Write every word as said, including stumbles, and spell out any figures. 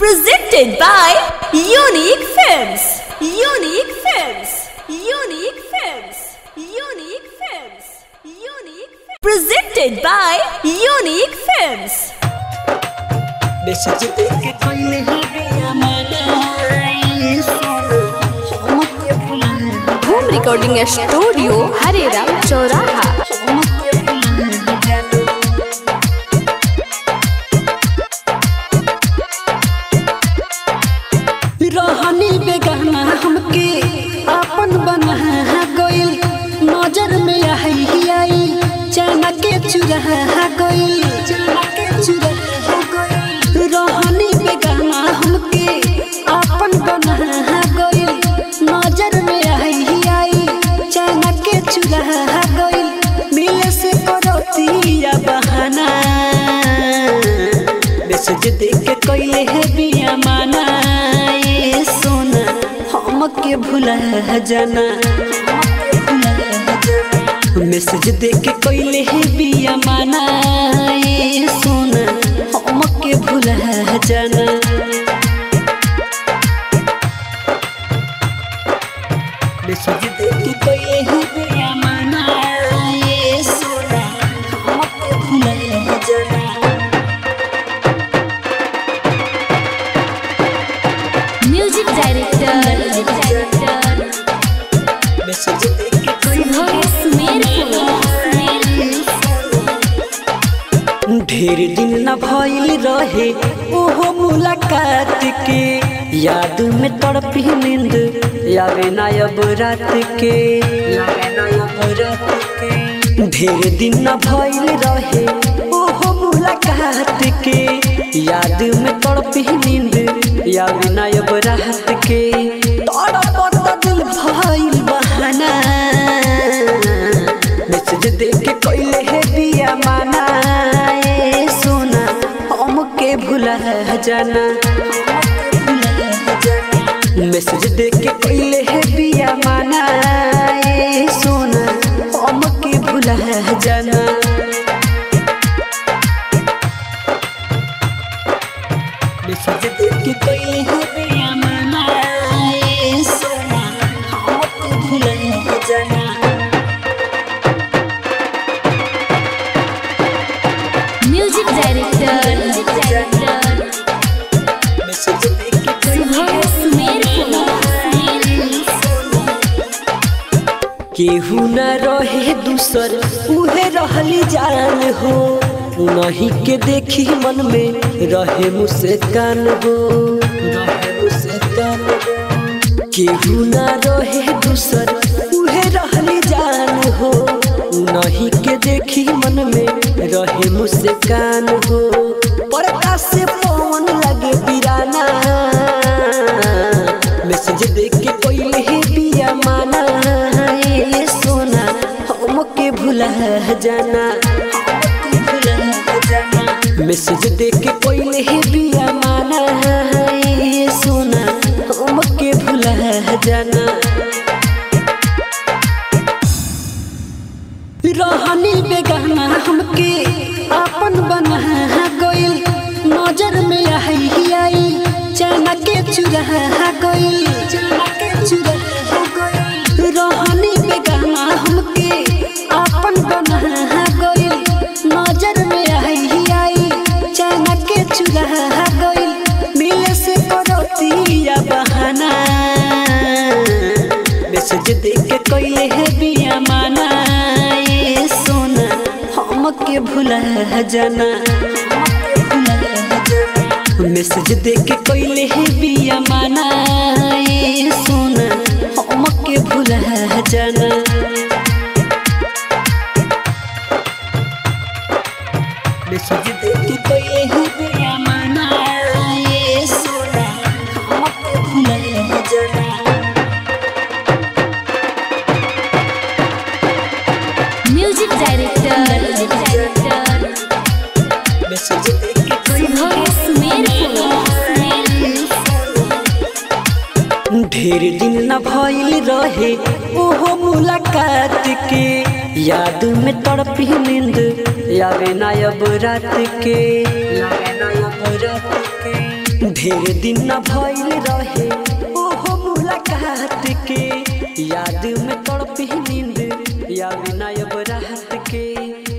Presented by Unique Films. Unique Films. Unique Films. Unique Films. Unique Films. Presented by Unique Films. Home Recording Studio, Harera, Choraha. रहनी बेगाना हमके अपन बना गइल, नजर में आई आई चना के चुरा गइल, चना के चुरा गइल। रहनी बेगाना हमके अपन बना गइल, नजर में आई आई चना के चुरा गइल। मिले से करतिया बहाना, मैसेज देख के कइले है बिया माना। के भुला जाना मैसेज देख के कइले है बिया माना, ए सोना हम के भुला जाना। मैसेज देख के कइले है बिया माना, ए सोना हम के भुला जाना। म्यूजिक डायरेक्टर ढेर दिन न भइल रहे ओहो मुलाकात के, याद में तड़पी नींद आवे ना अब रात के, आवे ना अब रात के। ढेर दिन न भइल रहे ओहो मुलाकात के, याद में तड़पी नींद आवे ना अब रात के। तड़पता दिल भइल बहाना, मैसेज देख के कइले है बिया माना। भुला जाना मैसेज देख के कइले है बिया माना, ए सोना हम के भुला जाना। मैसेज देख के कइले है बिया माना, ए सोना हम के भुला जाना। म्यूजिक डायरेक्टर केहू न रहे दूसर उहे रहली जान हो, नहीं के देखी मन में रहे मुस्कान हो, रहे मुस्कान हो। केहू न रहे दूसर उहे रहली जान हो, नहीं के देखी मन में रहे मुस्कान हो। परका से पवन लगे बिराना, मैसेज देख के कइले है बिया माना। भुला जाना मैसेज देख के कइले है बिया माना, ए सोना हम के भुला जाना। रहनी बेगाना हमके अपन बना गइल, नजर में आई आई चना के चुरा गइल, चना के चुरा गइल। रहनी बेगाना हमके अपन बना गइल, नजर में आई आई चना के चुरा गइल। मिले से करतिया बहाना, मैसेज देख के कइले है बिया माना। ए सोना हम के भुला जाना मैसेज देख के कइले है बिया माना, ए सोना हम के भुला जाना। मैसेज देख के कइले है बिया माना, ए सोना हम के भुला जाना। म्यूजिक डायरेक्टर मैसेज देख के कइले ढेर दिन न भइल रहे ओहो मुलाकात के, याद में तड़पी नींद आवे ना अब रात के, आवे ना अब रात के। ढेर दिन न भइल रहे ओहो मुलाकात के, याद में तड़पी नींद आवे ना अब रात के।